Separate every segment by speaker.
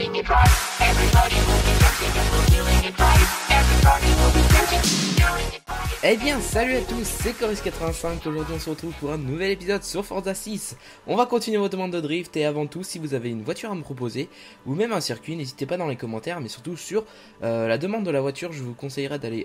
Speaker 1: doing it right. Everybody will be dancing and we're doing it right. Everybody will be dancing, doing it right.
Speaker 2: Eh bien salut à tous, c'est Coris85, aujourd'hui on se retrouve pour un nouvel épisode sur Forza 6. On va continuer votre demande de drift et avant tout si vous avez une voiture à me proposer ou même un circuit, n'hésitez pas dans les commentaires, mais surtout sur la demande de la voiture, je vous conseillerais d'aller,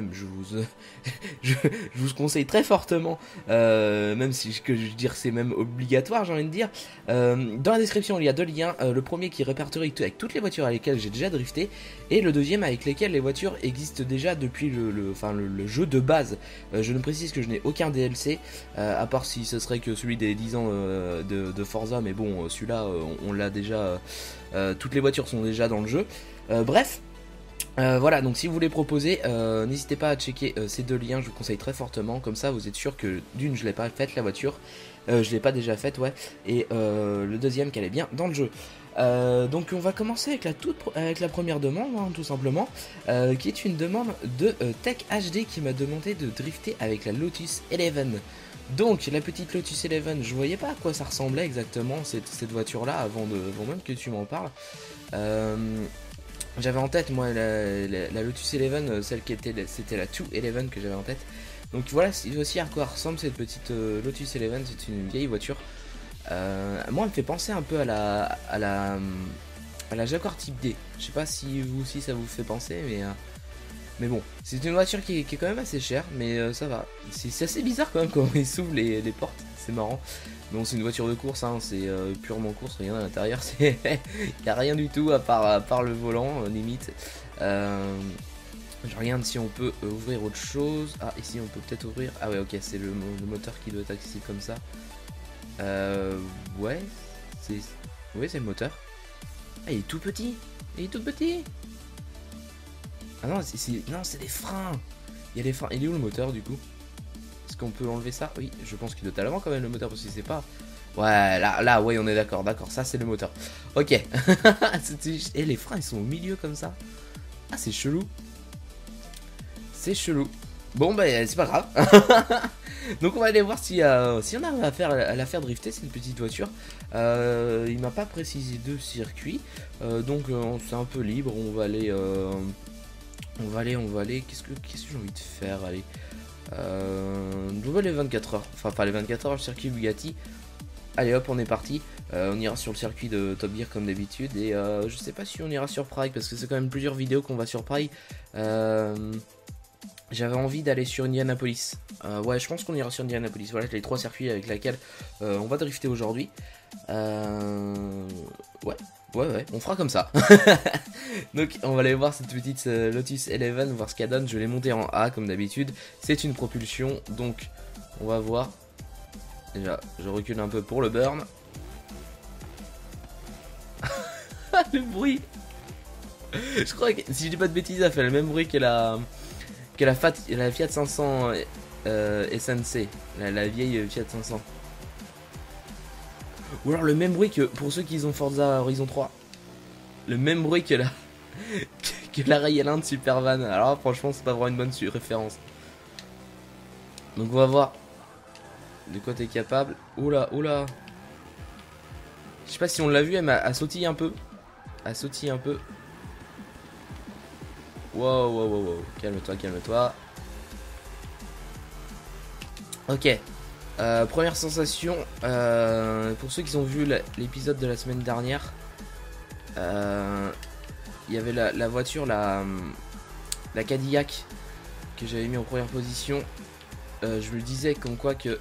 Speaker 2: je vous conseille très fortement, même si je dire c'est même obligatoire j'ai envie de dire, dans la description il y a deux liens, le premier qui répertorie avec toutes les voitures avec lesquelles j'ai déjà drifté et le deuxième avec lesquelles les voitures existent déjà depuis le jeu de base. Je ne précise que je n'ai aucun DLC, à part si ce serait que celui des 10 ans de Forza, mais bon, celui-là, on l'a déjà, toutes les voitures sont déjà dans le jeu. Bref, voilà, donc si vous voulez proposer, n'hésitez pas à checker ces deux liens, je vous conseille très fortement, comme ça vous êtes sûr que d'une, je l'ai pas faite la voiture, je l'ai pas déjà faite, ouais, et le deuxième qu'elle est bien dans le jeu. Donc on va commencer avec la première demande, hein, tout simplement, qui est une demande de Tech HD qui m'a demandé de drifter avec la Lotus Eleven. Donc la petite Lotus Eleven, je voyais pas à quoi ça ressemblait exactement cette voiture là avant même que tu m'en parles. J'avais en tête moi la Lotus Eleven, celle qui était c'était la 211 que j'avais en tête. Donc voilà aussi à quoi ressemble cette petite Lotus Eleven, c'est une vieille voiture. Moi elle me fait penser un peu à la Jaguar Type D. Je sais pas si vous aussi ça vous fait penser, mais bon, c'est une voiture qui est quand même assez chère, mais ça va. C'est assez bizarre quand même quand il s'ouvre les portes, c'est marrant. Bon, c'est une voiture de course, hein, c'est purement course, rien à l'intérieur, il n'y a rien du tout à part le volant, limite. Je regarde si on peut ouvrir autre chose. Ah, ici on peut peut-être ouvrir. Ah ouais, ok, c'est le moteur qui doit être accessible comme ça. Ouais, c'est le moteur. Ah, il est tout petit. Ah non, c'est des freins. Il y a des freins. Il est où le moteur du coup? Est-ce qu'on peut enlever ça? Oui, je pense qu'il doit être à l'avant quand même le moteur parce que c'est pas. Ouais, là, ouais, on est d'accord, ça c'est le moteur. Ok. Et les freins ils sont au milieu comme ça. Ah, c'est chelou. Bon, bah, c'est pas grave. Donc on va aller voir si on arrive à la faire drifter cette petite voiture. Il m'a pas précisé de circuit, donc c'est un peu libre. On va aller. Qu'est-ce que j'ai envie de faire? Allez, on va aller 24 heures. Enfin pas les 24 heures, le circuit Bugatti. Allez hop, on est parti. On ira sur le circuit de Top Gear comme d'habitude. Et je sais pas si on ira sur Prague parce que c'est quand même plusieurs vidéos qu'on va sur Prague. J'avais envie d'aller sur Indianapolis. Ouais, je pense qu'on ira sur Indianapolis. Voilà les trois circuits avec lesquels on va drifter aujourd'hui. Ouais, on fera comme ça. Donc on va aller voir cette petite Lotus Eleven, voir ce qu'elle donne. Je l'ai montée en A comme d'habitude. C'est une propulsion, donc on va voir. Déjà, je recule un peu pour le burn. Le bruit. Je crois que, si je dis pas de bêtises, ça fait le même bruit que la Fiat 500 SNC, la vieille Fiat 500. Ou alors le même bruit que, pour ceux qui ont Forza Horizon 3, le même bruit que la Ray L1 de Supervan. Alors franchement c'est pas vraiment une bonne référence. Donc on va voir de quoi t'es capable. Oula. Je sais pas si on l'a vu, elle m'a sautillé un peu. Wow. Calme-toi. Ok. Première sensation. Pour ceux qui ont vu l'épisode de la semaine dernière, il y avait la voiture, la Cadillac que j'avais mis en première position. Je me disais comme quoi que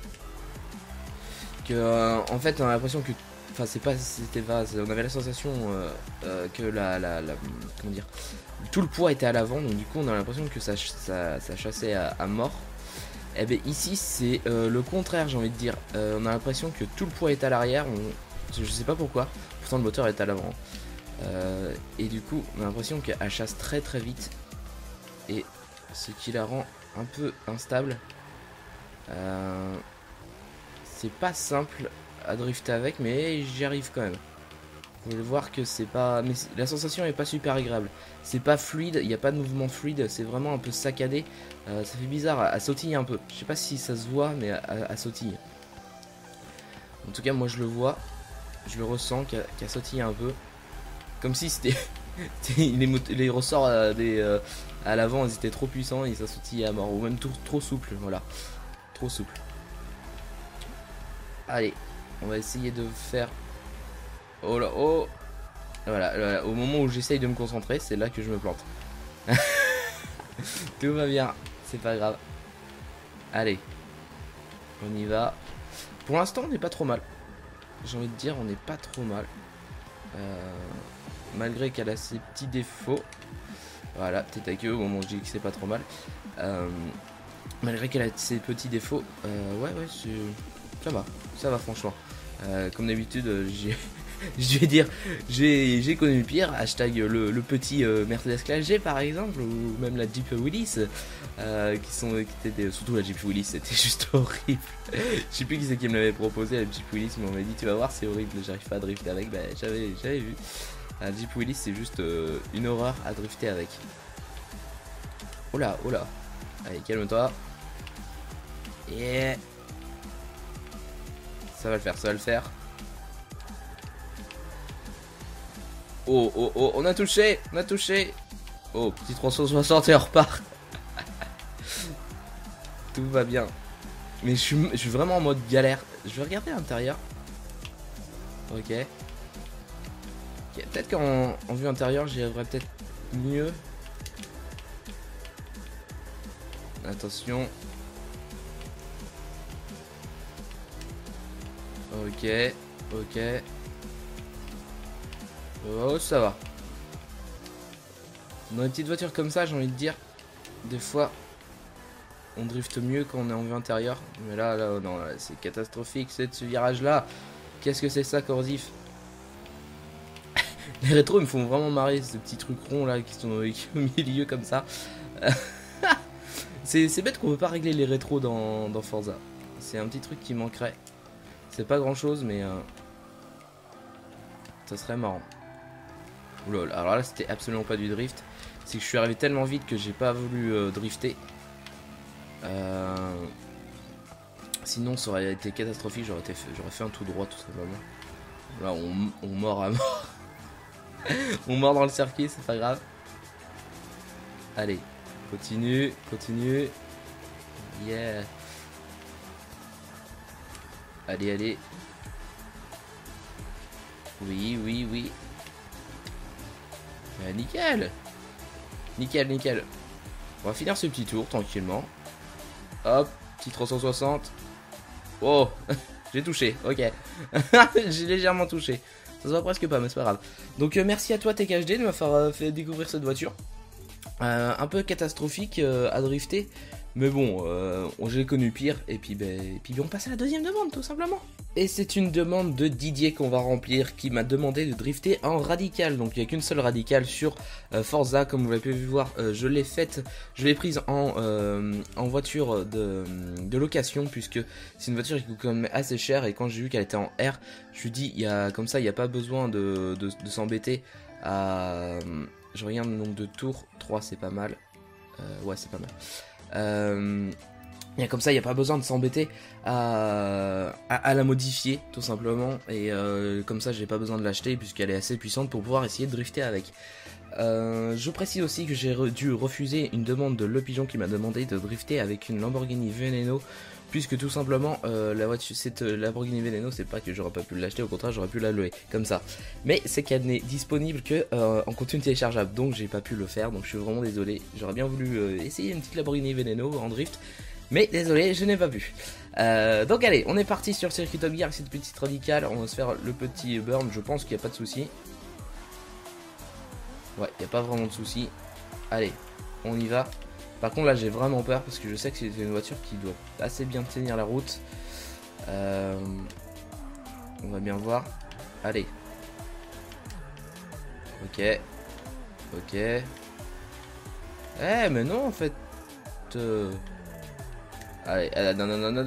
Speaker 2: en fait on a l'impression que, enfin c'était pas, on avait la sensation que comment dire, tout le poids était à l'avant, donc du coup on a l'impression que ça chassait à mort. Et bien ici c'est le contraire, j'ai envie de dire. On a l'impression que tout le poids est à l'arrière, je sais pas pourquoi, pourtant le moteur est à l'avant. Et du coup on a l'impression qu'elle chasse très très vite, et ce qui la rend un peu instable. C'est pas simple à drifter avec, mais j'y arrive quand même. Vous pouvez voir que c'est pas, mais la sensation est pas super agréable. C'est pas fluide, il n'y a pas de mouvement fluide, c'est vraiment un peu saccadé. Ça fait bizarre, à sautiller un peu. Je sais pas si ça se voit, mais à sautiller. En tout cas, moi je le vois, je le ressens, qu'à sautiller un peu. Comme si c'était... les ressorts à l'avant, ils étaient trop puissants, ils s'assoutillaient à mort. Ou même trop souple, voilà. Trop souple. Allez, on va essayer de faire... Oh là, oh. Voilà, au moment où j'essaye de me concentrer, c'est là que je me plante. Tout va bien, c'est pas grave. Allez, on y va. Pour l'instant, on n'est pas trop mal. J'ai envie de dire, on n'est pas trop mal. Malgré qu'elle a ses petits défauts. Voilà, tête à queue au moment où je dis que c'est pas trop mal. Malgré qu'elle a ses petits défauts, ouais, ça va franchement. Comme d'habitude, je vais dire, j'ai connu pire. Hashtag le petit Mercedes Classe G par exemple, ou même la Jeep Willys, qui étaient surtout la Jeep Willys, c'était juste horrible. Je sais plus qui c'est qui me l'avait proposé, la Jeep Willys, mais on m'a dit tu vas voir c'est horrible, j'arrive pas à drifter avec. Bah j'avais vu. La Jeep Willys c'est juste une horreur à drifter avec. Oh là, allez calme-toi. Yeah. Ça va le faire. Oh, on a touché. Oh, petit 360 et on repart. Tout va bien. Mais je suis vraiment en mode galère. Je vais regarder à l'intérieur. Ok. Peut-être qu'en vue intérieure, j'y arriverai peut-être mieux. Attention. Ok. Oh, ça va. Dans les petites voitures comme ça, j'ai envie de dire, des fois, on drifte mieux quand on est en vue intérieure. Mais là non, là, c'est catastrophique, ce virage-là. Qu'est-ce que c'est ça, Corsif? Les rétros, ils me font vraiment marrer, ces petits trucs ronds là qui sont au milieu comme ça. C'est bête qu'on peut pas régler les rétros dans Forza. C'est un petit truc qui manquerait. C'est pas grand-chose, mais ça serait marrant. Oula, alors là c'était absolument pas du drift. C'est que je suis arrivé tellement vite que j'ai pas voulu drifter. Sinon ça aurait été catastrophique, j'aurais fait un tout droit tout simplement. Là on mord à mort. On mord dans le circuit, c'est pas grave. Allez, continue. Yeah. Allez. Oui. Nickel. On va finir ce petit tour tranquillement. Hop, petit 360. Oh, j'ai touché, ok. J'ai légèrement touché. Ça se voit presque pas, mais c'est pas grave. Donc merci à toi TKHD de m'avoir fait découvrir cette voiture. Un peu catastrophique à drifter. Mais bon, j'ai connu pire. Et puis on passe à la deuxième demande tout simplement. Et c'est une demande de Didier qu'on va remplir, qui m'a demandé de drifter en radical. Donc il n'y a qu'une seule radicale sur Forza, comme vous l'avez pu voir. Je l'ai faite, je l'ai prise en voiture de location, puisque c'est une voiture qui coûte quand même assez cher. Et quand j'ai vu qu'elle était en R, je me suis dit, comme ça il n'y a pas besoin de s'embêter à... Je regarde le nombre de tours, 3 c'est pas mal. Ouais c'est pas mal. Comme ça, il n'y a pas besoin de s'embêter à la modifier, tout simplement. Et comme ça, j'ai pas besoin de l'acheter, puisqu'elle est assez puissante pour pouvoir essayer de drifter avec. Je précise aussi que j'ai dû refuser une demande de Le Pigeon qui m'a demandé de drifter avec une Lamborghini Veneno. Puisque tout simplement, cette Lamborghini Veneno, c'est pas que j'aurais pas pu l'acheter, au contraire, j'aurais pu la louer, comme ça. Mais c'est qu'elle n'est disponible que en contenu téléchargeable, donc j'ai pas pu le faire, donc je suis vraiment désolé. J'aurais bien voulu essayer une petite Lamborghini Veneno en drift. Mais désolé, je n'ai pas pu. Donc allez, on est parti sur Circuit Top Gear avec cette petite radicale. On va se faire le petit burn, je pense qu'il n'y a pas de souci. Ouais, il n'y a pas vraiment de souci. Allez, on y va. Par contre là j'ai vraiment peur parce que je sais que c'est une voiture qui doit assez bien tenir la route. On va bien voir. Allez. Ok. Eh mais non en fait. Allez, non.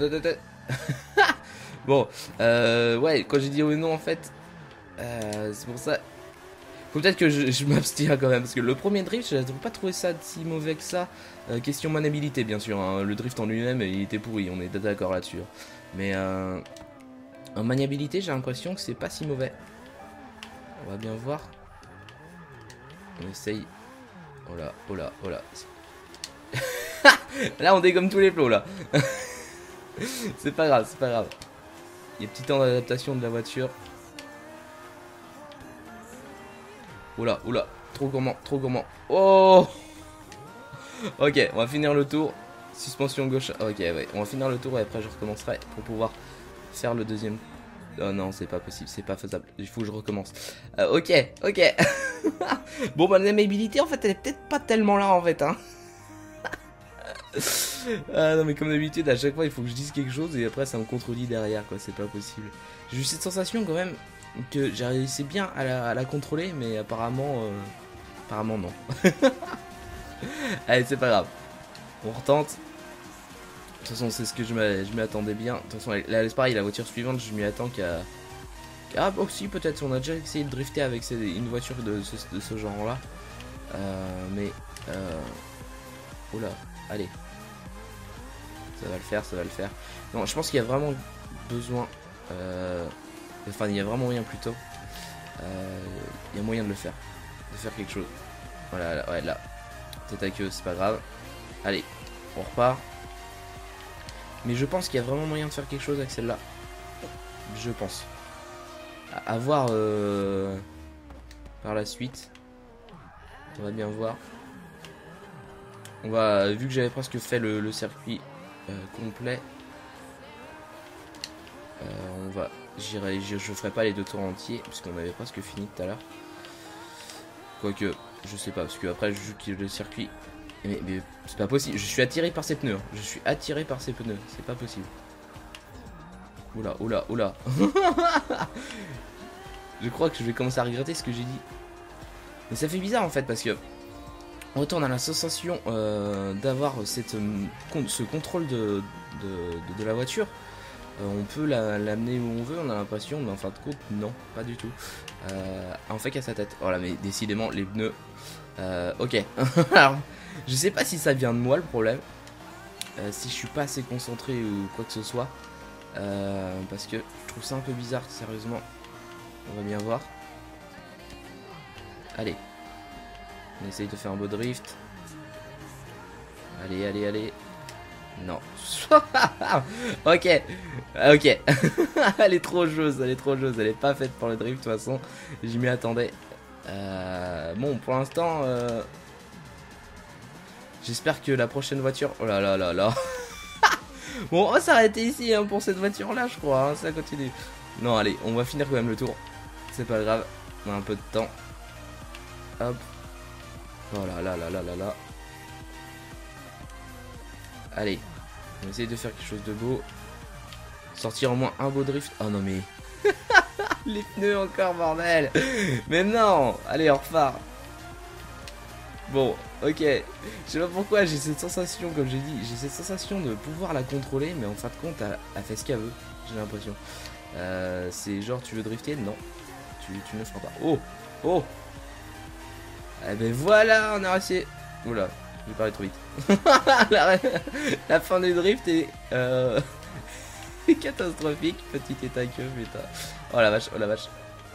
Speaker 2: Bon, ouais, quand j'ai dit oui non en fait, c'est pour ça. Faut peut-être que je m'abstiens quand même, parce que le premier drift, je n'ai pas trouvé ça si mauvais que ça. Question maniabilité, bien sûr, hein. Le drift en lui-même, il était pourri, on est d'accord là-dessus. Mais en maniabilité, j'ai l'impression que c'est pas si mauvais. On va bien voir. On essaye. Oh là, oh là, oh là. Là on dégomme tous les plots là. C'est pas grave, c'est pas grave. Il y a petit temps d'adaptation de la voiture. Oula, oula, trop gourmand, trop gourmand. Oh. Ok, on va finir le tour. Suspension gauche. Ok, ouais, on va finir le tour et après je recommencerai pour pouvoir faire le deuxième. Oh non, c'est pas possible, c'est pas faisable. Il faut que je recommence. Ok, ok. Bon, bah, l'aimabilité en fait, elle est peut-être pas tellement là en fait, hein. Ah non, mais comme d'habitude, à chaque fois il faut que je dise quelque chose et après ça me contredit derrière, quoi. C'est pas possible. J'ai eu cette sensation quand même que j'ai réussi bien à la contrôler, mais apparemment, apparemment non. Allez, c'est pas grave. On retente. De toute façon, c'est ce que je m'y attendais bien. De toute façon, là, c'est pareil, la voiture suivante, je m'y attends qu'à. Ah, bon, si, peut-être. On a déjà essayé de drifter avec une voiture de ce genre-là. Mais. Oula, allez. Ça va le faire, ça va le faire. Non, je pense qu'il y a vraiment besoin. Enfin, il y a vraiment moyen plutôt. Il y a moyen de le faire. De faire quelque chose. Voilà, là, ouais, là. Tête à queue, c'est pas grave. Allez, on repart. Mais je pense qu'il y a vraiment moyen de faire quelque chose avec celle-là. Je pense. À voir par la suite. On va bien voir. On va, vu que j'avais presque fait le circuit complet, on va, je ferai pas les 2 tours entiers puisqu'on avait presque fini tout à l'heure. Quoique, je sais pas parce que après je joue le circuit. Mais c'est pas possible, je suis attiré par ces pneus. Je suis attiré par ces pneus, c'est pas possible. Oula, oula, oula. Je crois que je vais commencer à regretter ce que j'ai dit. Mais ça fait bizarre en fait parce que on retourne à la sensation d'avoir ce contrôle de la voiture. On peut l'amener où on veut, on a l'impression, mais en fin de compte, non, pas du tout. On fait qu'à sa tête. Voilà, mais décidément, les pneus. Ok. Alors, je sais pas si ça vient de moi le problème. Si je suis pas assez concentré ou quoi que ce soit. Parce que je trouve ça un peu bizarre, sérieusement. On va bien voir. Allez. On essaye de faire un beau drift. Allez, allez, allez. Non. Ok. Ok. Elle est trop joueuse, elle est trop joueuse. Elle est pas faite pour le drift de toute façon. Je m'y attendais. Bon, pour l'instant... J'espère que la prochaine voiture... Oh là là là là. Bon, on va s'arrêter ici hein, pour cette voiture-là, je crois. Hein, ça continue. Non, allez, on va finir quand même le tour. C'est pas grave. On a un peu de temps. Hop. Oh là là là là là là. Allez. On va essayer de faire quelque chose de beau. Sortir au moins un beau drift. Oh non mais... Les pneus encore, bordel. Mais non. Allez, on repart. Bon, ok. Je sais pas pourquoi j'ai cette sensation, comme j'ai dit, j'ai cette sensation de pouvoir la contrôler, mais en fin de compte, elle fait ce qu'elle veut, j'ai l'impression. C'est genre, tu veux drifter? Non. Tu ne le feras pas. Oh. Oh. Eh ben voilà, on a réussi. Oula, j'ai parlé trop vite. la fin du drift est catastrophique. Petit état que putain. Oh la vache, oh la vache.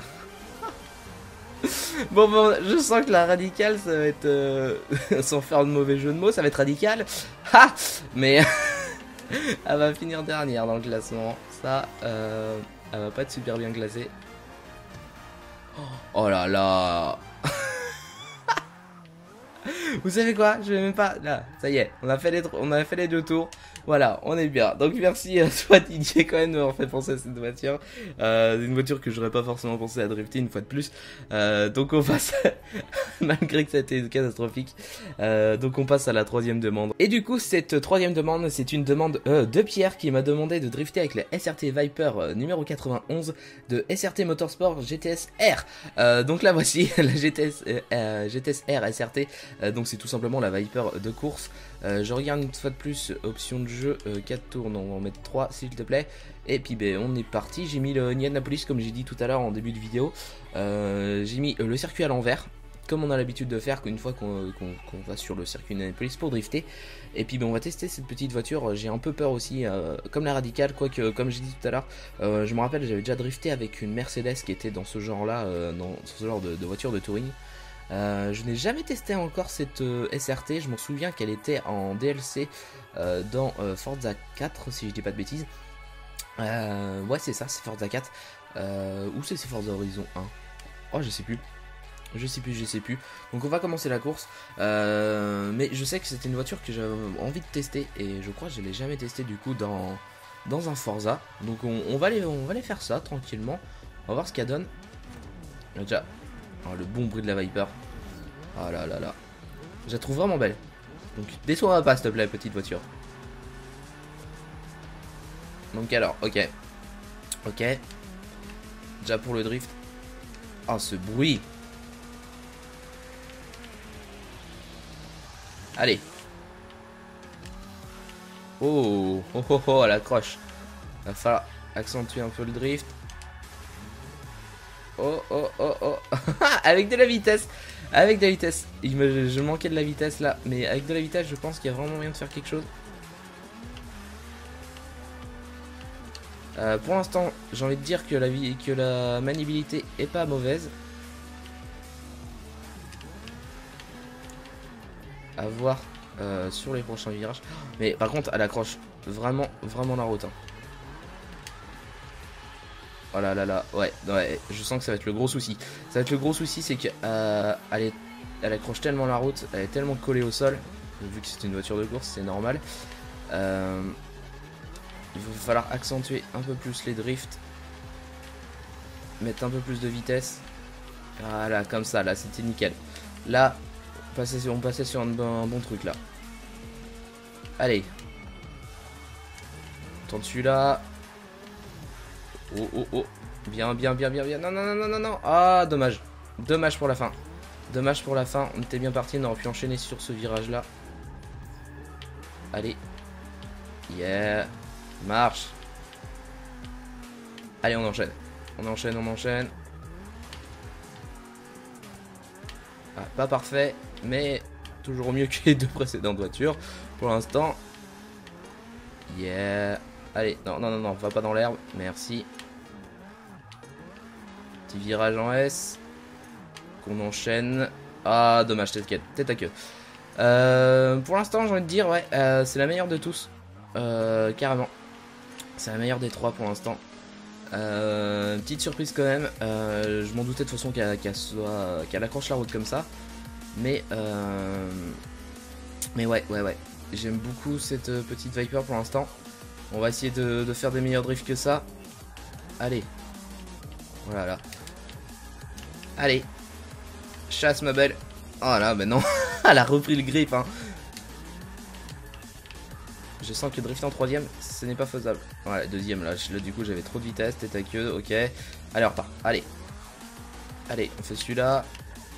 Speaker 2: Bon, je sens que la radicale, ça va être... sans faire de mauvais jeu de mots, ça va être radical. Ha. Mais elle va finir dernière dans le classement. Ça, elle va pas être super bien classée. Oh là là. Vous savez quoi? Je vais même pas... Là, ça y est, on a fait les 2 tours. Voilà, on est bien. Donc merci à toi Didier quand même de m'avoir fait penser à cette voiture. Une voiture que j'aurais pas forcément pensé à drifter une fois de plus. Donc on passe, malgré que ça a été catastrophique. Donc on passe à la 3e demande. Et du coup cette 3e demande, c'est une demande de Pierre qui m'a demandé de drifter avec la SRT Viper numéro 91 de SRT Motorsport GTS R. Donc là voici la GTS R SRT. Donc c'est tout simplement la Viper de course. Je regarde une fois de plus option de jeu 4 tours, non on va en mettre 3 s'il te plaît. Et puis ben, on est parti, j'ai mis le Indianapolis comme j'ai dit tout à l'heure en début de vidéo. J'ai mis le circuit à l'envers, comme on a l'habitude de faire une fois qu'on va sur le circuit Indianapolis pour drifter. Et puis ben, on va tester cette petite voiture, j'ai un peu peur aussi, comme la radicale, quoique comme j'ai dit tout à l'heure, je me rappelle j'avais déjà drifté avec une Mercedes qui était dans ce genre là, dans ce genre de voiture de touring. Je n'ai jamais testé encore cette SRT. Je m'en souviens qu'elle était en DLC dans Forza 4, si je dis pas de bêtises. Ouais, c'est ça, c'est Forza 4. Ou c'est Forza Horizon 1. Oh, je sais plus. Je sais plus. Donc on va commencer la course. Mais je sais que c'était une voiture que j'avais envie de tester. Et je crois que je l'ai jamais testé du coup dans un Forza. Donc on va aller faire ça tranquillement. On va voir ce qu'elle donne. Déjà, oh, le bon bruit de la Viper. Oh là là là. Je la trouve vraiment belle. Donc déçois pas s'il te plaît, petite voiture. Donc alors, ok. Ok. Déjà pour le drift. Oh, ce bruit. Allez. Oh, oh, oh, oh, elle accroche. Va falloir accentuer un peu le drift. Oh, oh, oh, oh. Avec de la vitesse. Avec de la vitesse. Je manquais de la vitesse là. Mais avec de la vitesse, je pense qu'il y a vraiment moyen de faire quelque chose. Pour l'instant, j'ai envie de dire que la maniabilité est pas mauvaise. À voir sur les prochains virages. Mais par contre, elle accroche vraiment la route. Hein. Oh là là là, ouais, je sens que ça va être le gros souci. Ça va être le gros souci, c'est que elle accroche tellement la route, elle est tellement collée au sol. Vu que c'est une voiture de course, c'est normal. Il va falloir accentuer un peu plus les drifts. Mettre un peu plus de vitesse. Voilà, comme ça, là, c'était nickel. Là, on passait sur un bon truc, là. Allez. Tente celui-là. Oh, oh, oh. Bien. Non. Ah, dommage. Dommage pour la fin. Dommage pour la fin. On était bien parti. On aurait pu enchaîner sur ce virage-là. Allez. Yeah. Marche. Allez, on enchaîne. On enchaîne. Ah, pas parfait, mais toujours mieux que les deux précédentes voitures. Pour l'instant. Yeah. Allez, non, va pas dans l'herbe. Merci. Petit virage en S. Qu'on enchaîne. Ah, dommage, tête à queue. Pour l'instant, j'ai envie de dire, ouais, c'est la meilleure de tous. Carrément. C'est la meilleure des trois pour l'instant. Petite surprise quand même. Je m'en doutais de toute façon qu'elle accroche la route comme ça. Mais ouais. J'aime beaucoup cette petite Viper pour l'instant. On va essayer de faire des meilleurs drifts que ça. Allez. Voilà. Allez. Chasse ma belle. Oh là, mais non. Elle a repris le grip. Hein. Je sens que drifter en troisième, ce n'est pas faisable. Voilà, deuxième là, du coup j'avais trop de vitesse, tête à queue, ok. Allez, on repart, allez, on fait celui-là.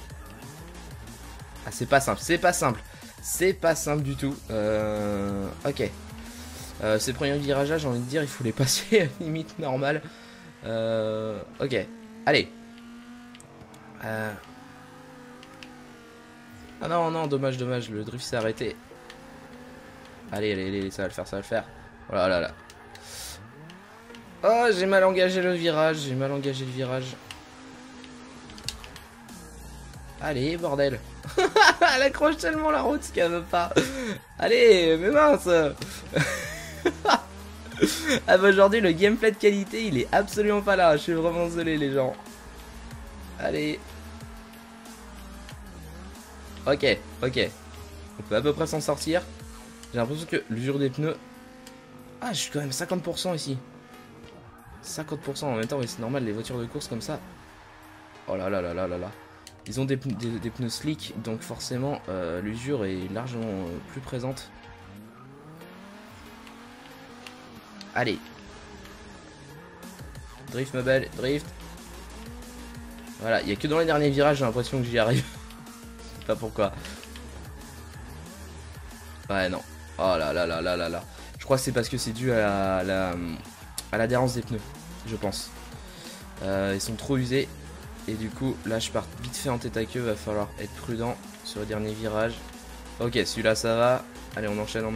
Speaker 2: Ah, c'est pas simple du tout. Ok. Ces premiers virages là, j'ai envie de dire, il faut les passer à limite normale. Ok, allez. Ah non, dommage, le drift s'est arrêté. Allez, ça va le faire. Voilà, là. Oh, j'ai mal engagé le virage. Allez, bordel. Elle accroche tellement la route qu'elle veut pas. Allez, mais mince. Ah bah aujourd'hui, le gameplay de qualité, il est absolument pas là. Je suis vraiment désolé, les gens. Allez. Ok. On peut à peu près s'en sortir. J'ai l'impression que l'usure des pneus... Ah, je suis quand même 50% ici. 50% en même temps, mais c'est normal, les voitures de course comme ça. Oh là là. Ils ont des pneus slick, donc forcément, l'usure est largement plus présente. Allez. Drift, ma belle, drift. Voilà, il n'y a que dans les derniers virages, j'ai l'impression que j'y arrive. Je sais pas pourquoi. Ouais, non. Oh là. Je crois que c'est parce que c'est dû à l'adhérence des pneus, je pense. Ils sont trop usés. Et du coup, là, je pars vite fait en tête à queue. Va falloir être prudent sur le dernier virage. Ok, celui-là, ça va. Allez, on enchaîne.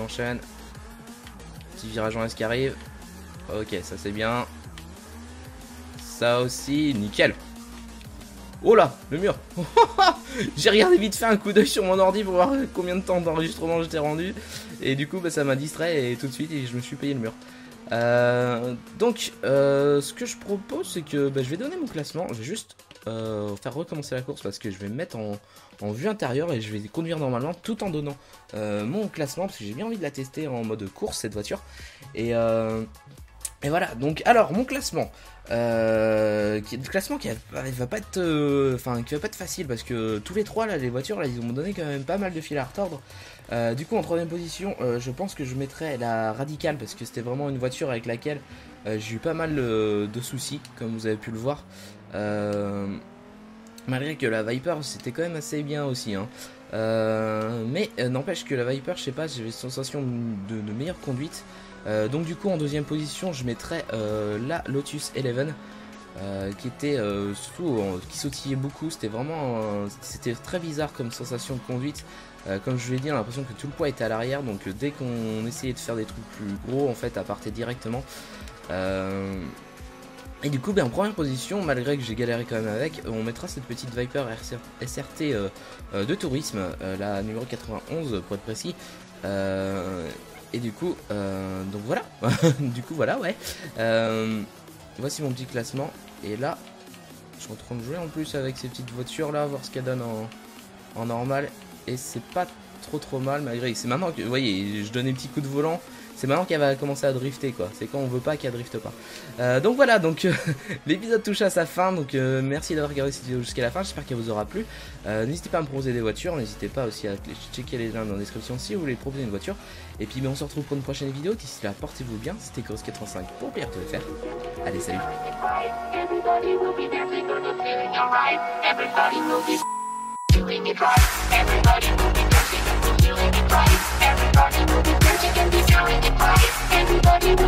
Speaker 2: Petit virage en S qui arrive. Ok, ça c'est bien. Ça aussi, nickel. Oh là, le mur. J'ai regardé vite fait un coup d'œil sur mon ordi pour voir combien de temps d'enregistrement j'étais rendu. Et du coup, bah, ça m'a distrait et tout de suite, je me suis payé le mur. Donc, ce que je propose, c'est que bah, je vais donner mon classement. Je vais juste faire recommencer la course parce que je vais me mettre en vue intérieure et je vais conduire normalement tout en donnant mon classement parce que j'ai bien envie de la tester en mode course cette voiture. Et voilà, donc alors mon classement, le classement qui va pas être, qui va pas être facile parce que tous les trois là, les voitures là, ils ont donné quand même pas mal de fil à retordre. Du coup en troisième position, je pense que je mettrais la Radical parce que c'était vraiment une voiture avec laquelle j'ai eu pas mal de soucis, comme vous avez pu le voir. Malgré que la Viper c'était quand même assez bien aussi, hein. Mais n'empêche que la Viper, je sais pas, j'avais une sensation de meilleure conduite. Donc du coup en deuxième position je mettrais la Lotus Eleven qui était surtout qui sautillait beaucoup. C'était vraiment c'était très bizarre comme sensation de conduite. Comme je vous l'ai dit, on a l'impression que tout le poids était à l'arrière, donc dès qu'on essayait de faire des trucs plus gros en fait, à partait directement. Et du coup, en première position, malgré que j'ai galéré quand même avec, on mettra cette petite Viper SRT de tourisme, la numéro 91 pour être précis. Et du coup, donc voilà, du coup voilà, ouais. Voici mon petit classement. Et là, je suis en train de jouer en plus avec ces petites voitures là, voir ce qu'elles donnent en normal. Et c'est pas trop mal, malgré que c'est maintenant que, vous voyez, je donne des petits coups de volant. C'est maintenant qu'elle va commencer à drifter, quoi. C'est quand on veut pas qu'elle drifte pas. Donc voilà, donc l'épisode touche à sa fin. Donc merci d'avoir regardé cette vidéo jusqu'à la fin. J'espère qu'elle vous aura plu. N'hésitez pas à me proposer des voitures. N'hésitez pas aussi à checker les liens dans la description si vous voulez proposer une voiture. Et puis on se retrouve pour une prochaine vidéo. D'ici là, portez-vous bien. C'était Gross85 pour BRTFR. Allez, salut.
Speaker 1: Everybody will be dancing on the feeling alright. Everybody will be doing it right. Everybody will be dancing and feeling it right. Everybody will be dancing and be feeling it right. Everybody